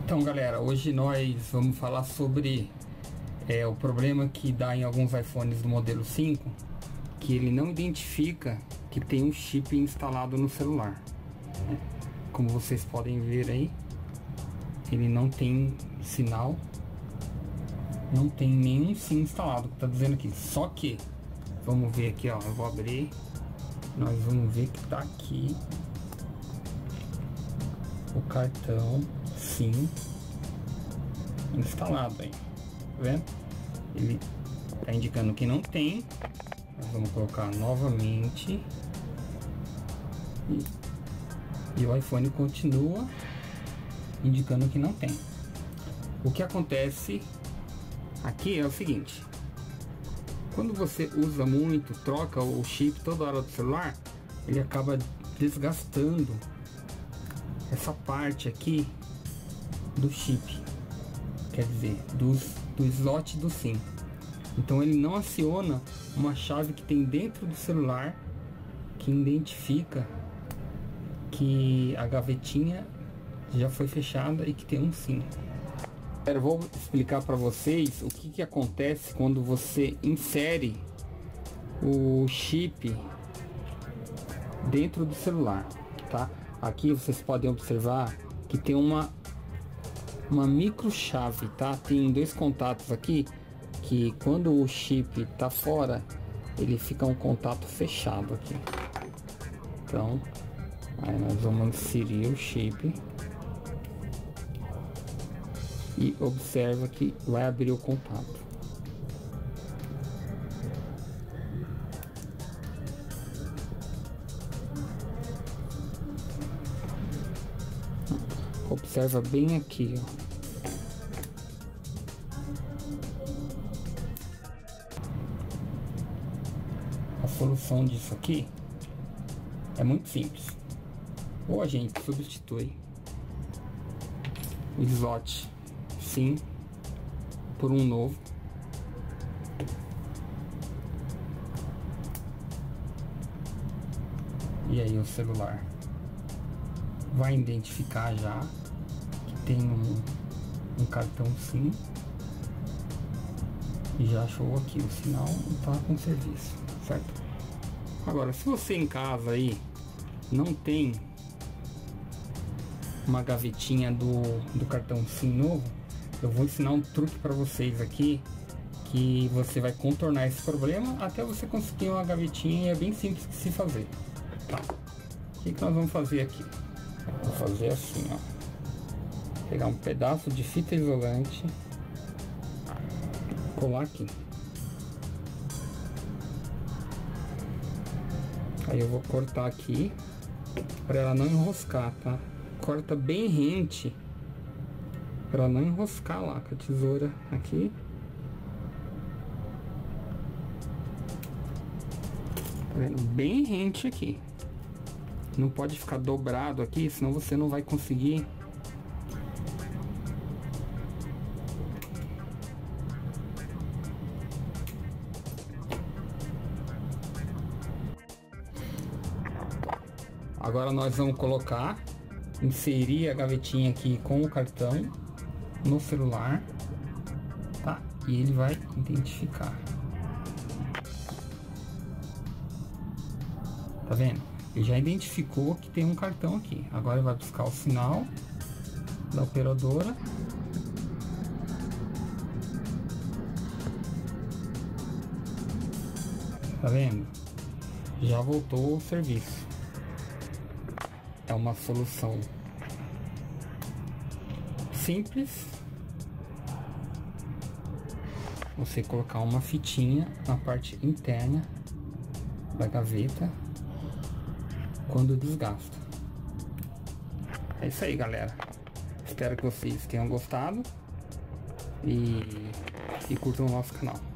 Então, galera, hoje nós vamos falar sobre o problema que dá em alguns iPhones do modelo 5, que ele não identifica que tem um chip instalado no celular, né? Como vocês podem ver aí, ele não tem sinal, não tem nenhum SIM instalado, que tá dizendo aqui. Só que, vamos ver aqui, ó, eu vou abrir, nós vamos ver que tá aqui o cartão SIM instalado aí, tá vendo? Ele tá indicando que não tem. Nós vamos colocar novamente e o iPhone continua indicando que não tem. O que acontece aqui é o seguinte: quando você usa muito, troca o chip toda hora do celular, ele acaba desgastando essa parte aqui do chip, quer dizer, do slot do SIM. Então ele não aciona uma chave que tem dentro do celular que identifica que a gavetinha já foi fechada e que tem um SIM. Eu vou explicar para vocês o que acontece quando você insere o chip dentro do celular, tá? Aqui vocês podem observar que tem uma micro chave, tá? Tem dois contatos aqui que quando o chip tá fora, ele fica um contato fechado aqui. Então, aí nós vamos inserir o chip e observa que vai abrir o contato. Observa bem aqui, ó. A solução disso aqui é muito simples. Ou a gente substitui o slot SIM por um novo, e aí o celular vai identificar já que tem um cartão SIM e já achou aqui o sinal e tá com serviço, certo? Agora, se você em casa aí não tem uma gavetinha do cartão SIM novo, eu vou ensinar um truque para vocês aqui, que você vai contornar esse problema até você conseguir uma gavetinha, e é bem simples de se fazer, tá? O que nós vamos fazer aqui? Vou fazer assim, ó, pegar um pedaço de fita isolante, colar aqui, aí eu vou cortar aqui para ela não enroscar, tá? Corta bem rente para não enroscar lá com a tesoura aqui. Tá vendo? Bem rente aqui. Não pode ficar dobrado aqui, senão você não vai conseguir. Agora nós vamos colocar, inserir a gavetinha aqui com o cartão no celular, tá? E ele vai identificar. Tá vendo? Ele já identificou que tem um cartão aqui. Agora ele vai buscar o sinal da operadora. Tá vendo? Já voltou o serviço. É uma solução simples. Você colocar uma fitinha na parte interna da gaveta quando desgasta. É isso aí, galera. Espero que vocês tenham gostado e curtam o nosso canal.